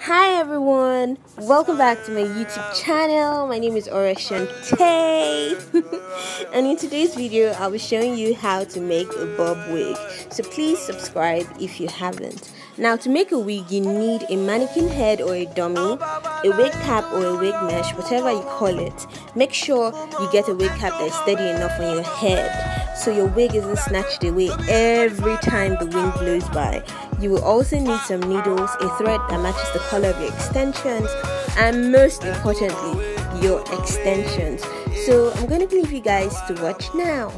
Hi everyone, welcome back to my YouTube channel. My name is Chanté and in today's video I'll be showing you how to make a bob wig, so please subscribe if you haven't. Now, to make a wig you need a mannequin head or a dummy, a wig cap or a wig mesh, whatever you call it. Make sure you get a wig cap that is steady enough on your head so your wig isn't snatched away every time the wind blows by. You will also need some needles, a thread that matches the color of your extensions, and most importantly, your extensions. So I'm going to leave you guys to watch now.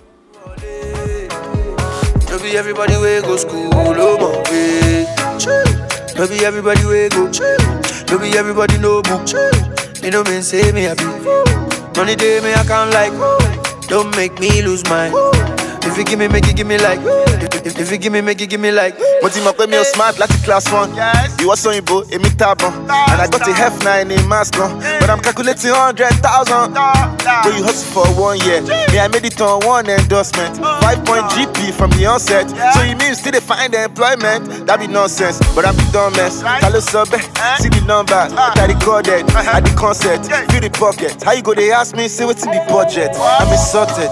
Maybe everybody will go school, oh my way. Maybe everybody will go. Maybe everybody know book. You know me say me happy. Money day me I can't like. Don't make me lose mine. If you give me, make it give me like. If you give me, make it give me like. But you make me smart like class 1. Yes. You was on your boat, a tabon. And I got a F9 in mask on. But I'm calculating 100,000. But you hustle for 1 year. Me, I made it on 1 endorsement. 5-point GP from the onset. So you mean still they find the employment? That be nonsense. But I'm the dumbest. Talo Sobe, see the numbers. I recorded at the concert. Feel the pocket. How you go? They ask me, say what's the budget. I'm insulted.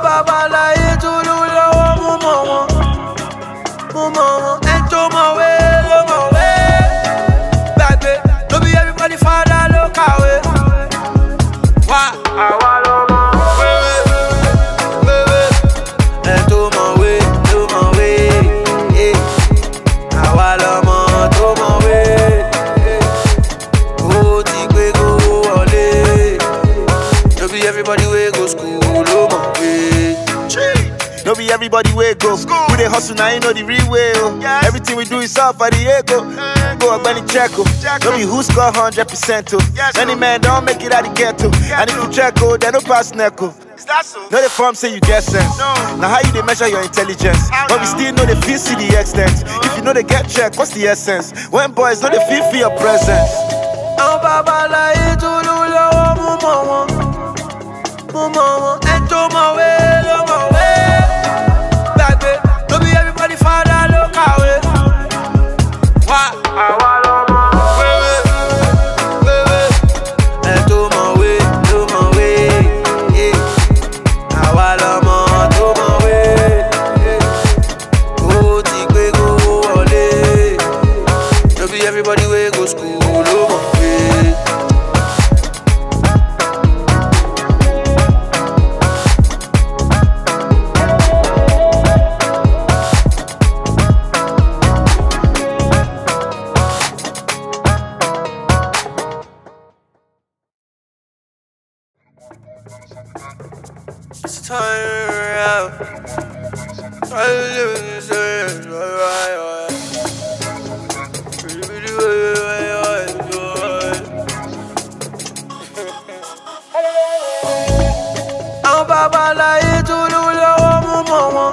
Enter my way, baby. Don't be everybody father look away. Why? Enter my way, yeah. To my way. Go take go ole. Don't be everybody way go school, oh my way. No be everybody way go. We dey hustle now, you know the real way. Oh. Yes. Everything we do is all for the ego. Go up and check. No be who score 100%. Oh. Yes, many men don't make it out the ghetto. And if you check, they no pass neco. No the form say you get sense. Now how you they measure your intelligence? But we still know they feel see the extent. If you know they get check, what's the essence? When boys know they feel your presence. Enter my way, baby. Don't be everybody father look away. Why? Enter my way, yeah. To my way, go take go ole. Don't be everybody way go school, oh my way. It's time out. I'm Baba like to mama.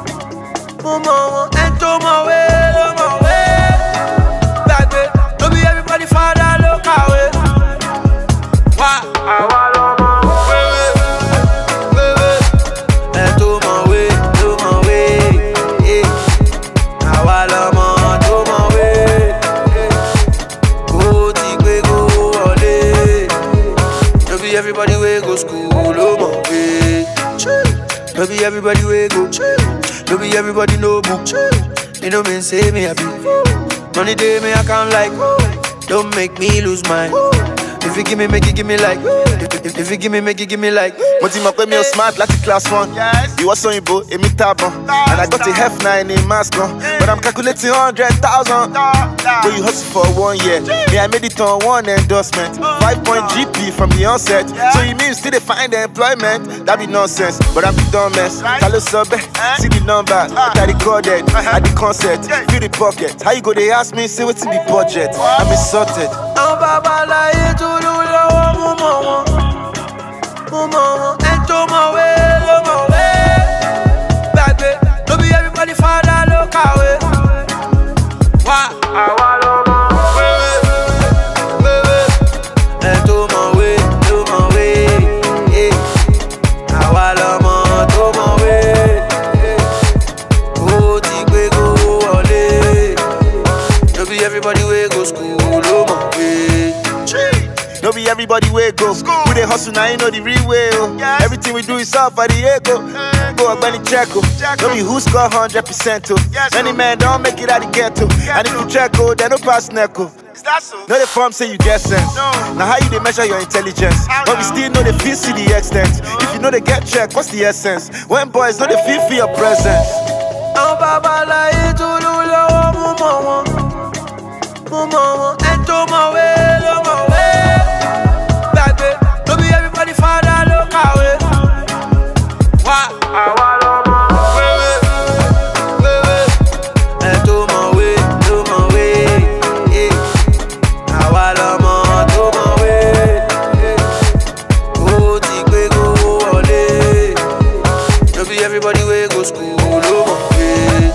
Enter my way, baby. Don't be everybody father look away. Why? Everybody way go school, oh my way. Maybe everybody way go. Maybe everybody know book. You know me say me happy. Money day me I can't like. Don't make me lose mine. If you give me, make it give me like. If you give me, make it give me like. But you make me smart like class 1. Yes. You was on your boat, a tabon. And I got a F9 in mask on. But I'm calculating 100,000. But you hustle for 1 year. Me, I made it on 1 endorsement. 5-point GP from the onset. So you mean still they find the employment? That be nonsense. But I'm the dumbest. Talo Sobe, see the numbers. I recorded at the concert. Feel the pocket. How you go? They ask me, say what's the budget. I'm insulted. Enter my way, baby. Don't be everybody father look away. Why? Enter my way, yeah. To my way, go take go ole. Don't be everybody we go school, oh my way. No be everybody way go. We dey hustle now, you know the real way. Oh. Yes. Everything we do is all for the ego. Go up and check. No be who score 100%. Oh. Yes, many men don't make it out the ghetto. And if you check, oh, they no pass neck. Is that so? No, the form say you get sense. No. Now how you they measure your intelligence? But we still know they feel see the extent. If you know they get check, what's the essence? When boys know they feel for your presence. I'm Baba like to Lula, mama, and to my way, my way. Baby, don't be everybody father, look away. Why? Everybody we go school, oh my way.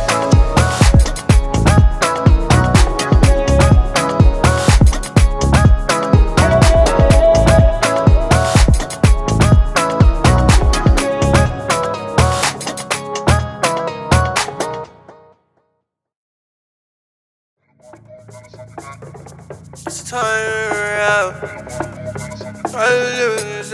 It's time out. I live in this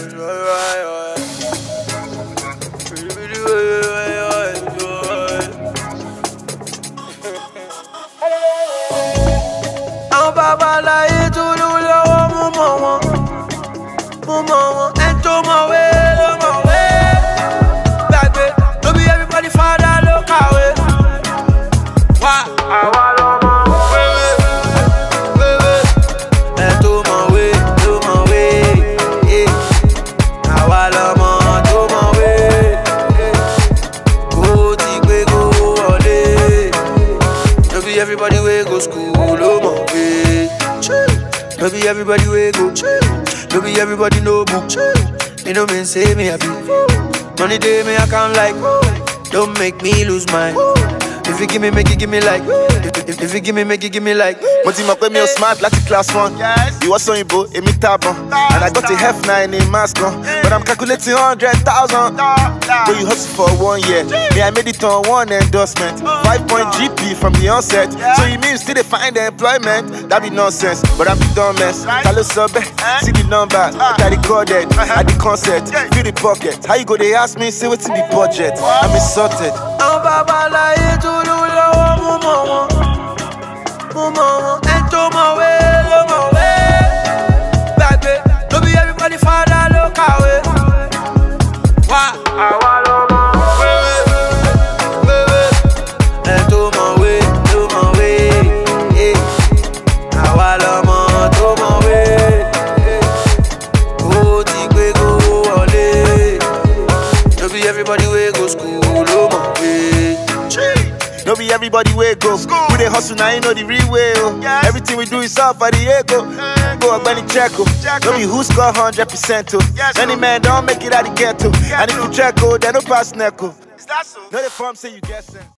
I'm Baba like to Lula, mama, and to my way, my way. Baby, don't be everybody father, look away. Why? And to my way, yeah. To my way, go deep, go all day. Don't be everybody way go school. No be everybody we go. No be everybody no book. You know me say me happy. Money day me I count like. Don't make me lose mine. If you give me, make it give me like. If you give me, make it give me like. But you make me smart like class 1. Yes. You was on your boat, me tab on. And I got a F9 in mask on. But I'm calculating 100,000. But you hustle for 1 year. Me, I made it on 1 endorsement. 5-point GP from the onset. So you mean you still find the employment? That be nonsense. But I'm the dumbest. Hello, sub. See the numbers. I recorded at the concert. Feel the pocket. How you go? They ask me, say what's in the budget. I'm insulted. I'm Baba like to Lula, mama, and to my way, my way. Baby, don't be everybody father, look away. Why? And to my way, yeah. To my way, go deep, go all day. Don't be everybody way go school, oh my way. No be everybody way go. We dey hustle now, you know the real way. Oh. Yes. Everything we do is all for the ego. Go up and check. No be who score 100%. Oh. Yes, many men don't make it out the ghetto. And if you check, oh, they no pass neck. Is that so? No, the form say you get sense.